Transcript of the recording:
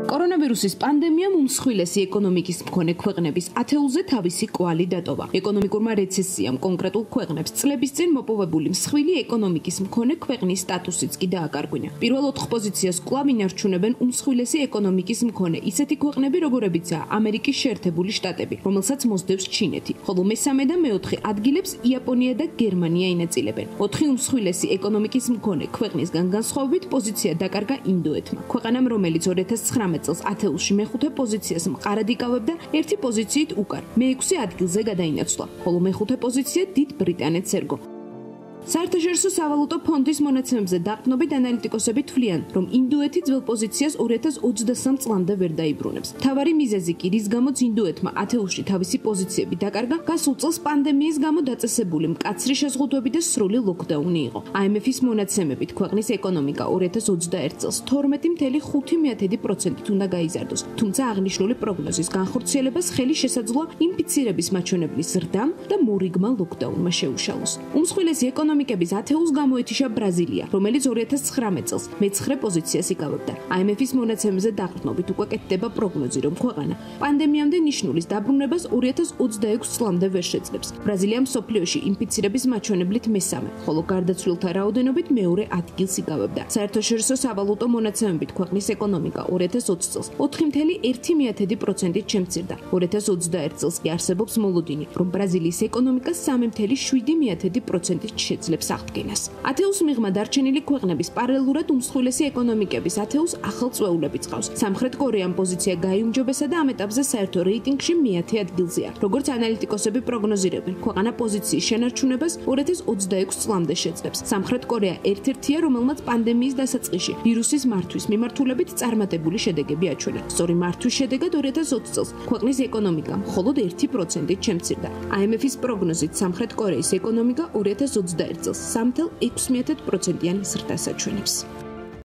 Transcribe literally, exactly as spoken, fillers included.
კორონავირუსის პანდემიამ უმსხვილესი ეკონომიკის მქონე ქვეყნების ათეულზე თავისი კვალი დატოვა. ეკონომიკურმა რეცესიამ კონკრეტულ ქვეყნებს წლების წინ მოპოვებული მსხვილი ეკონომიკის მქონე ქვეყნის სტატუსიც კი დააკარგვინა. პირველ ოთხ პოზიციას კვლავ ინარჩუნებენ უმსხვილესი ეკონომიკის მქონე ისეთი ქვეყნები, როგორებიცაა ამერიკის შეერთებული შტატები, რომელსაც მოსდევს ჩინეთი, ხოლო მესამე და მეოთხე ადგილებს იაპონია და გერმანია ინაწილებენ. ოთხი უმსხვილესი ეკონომიკის მქონე ქვეყნისგან განსხვავებით პოზიცია დაკარგა ინდოეთმა, ქვეყანამ, რომელიც ორი ათას ცხრამეტ წელს ათეულში მეხუთე პოზიციას მყარად იკავებდა, ერთი პოზიციით უკან, მეექვსე ადგილზე გადაინაცვლა, ხოლო მეხუთე პოზიცია დიდ ბრიტანეთს ერგო. საერთაშორისო სავალუტო ფონდის მონაცემებზე დაყრდნობით ანალიტიკოსები თვლიან, რომ ინდოეთი ძველ პოზიციას ორი ათას ოცდასამ წლამდე ვერ დაიბრუნებს. მთავარი მიზეზი კი, რის გამოც ინდოეთმა ათეულში თავისი პოზიციები დაკარგა, გასულ წელს პანდემიის გამო დაწესებული მკაცრი შეზღუდვები და სრული ლოკდაუნი იყო. აი ემ ეფ-ის მონაცემებით ქვეყნის ეკონომიკა ორი ათას ოცდაერთ წელს თორმეტი მცდე ხუთი პროცენტით უნდა გაიზარდოს, თუმცა აღნიშნული პროგნოზის განხორციელებას ხელი შესაძლოა ინფიცირების მაჩვენებლის ზრდამ და მორიგმა ლოკდაუნმა შეუშალოს. უმსხვილესი ეკონომიკების ათეულს გამოეთიშა ბრაზილია, რომელიც ორი ათას ცხრამეტ წელს მეცხრე პოზიციას იკავებდა. აი ემ ეფ-ის მონაცემებზე დაყრდნობით უკვე კეთდება პროგნოზი, რომ ქვეყანა პანდემიამდე ნიშნულის დაბრუნებას ორი ათას ოცდაექვსი წლამდე ვერ შეძლებს. ბრაზილია მსოფლიოში ინფიცირების მაჩვენებლით მესამე, ხოლო გარდაცვლილთა რაოდენობით მეორე ადგილს იკავებდა. საერთაშორისო სავალუტო მონაცემებით ქვეყნის ეკონომიკა ორი ათას ოცი წელს ოთხი მცდე ერთი პროცენტით შემცირდა. ორი ათას ოცდაერთ წელს კი არსებობს მოლოდინი, რომ ბრაზილიის ეკონომიკა სამი მცდე შვიდი პროცენტით შეძლებს აღდგენას. ათეულს მიღმა დარჩენილი ქვეყნების პარალელურად უმსხვილესი ეკონომიკების ათეულს ახალ წვეულები წყავს. სამხრეთ კორეამ პოზიცია გაიუმჯობესა და ამ ეტაპზე საერთო რეიტინგში მეათე ადგილზეა. როგორც ანალიტიკოსები პროგნოზირებენ, ქვეყანა პოზიციის შენარჩუნებას ორი ათას ოცდაექვსი წლამდე შეძლებს. სამხრეთ კორეა ერთ-ერთია, რომელმაც პანდემიის დასაწყისში ვირუსის მართვის მიმართულებით წარმატებული შედეგები აჩვენა. სწორი მართვის შედეგად ორი ათას ოცი წელს ქვეყნის ეკონომიკა მხოლოდ ერთი პროცენტით შემცირდა. აი ემ ეფ-ის პროგნოზით სამხრეთ კორეის ეკონომიკა ორი ათას ოცდაერთ წელს სამი ექვსი პროცენტიან ზრდას აჩვენებს.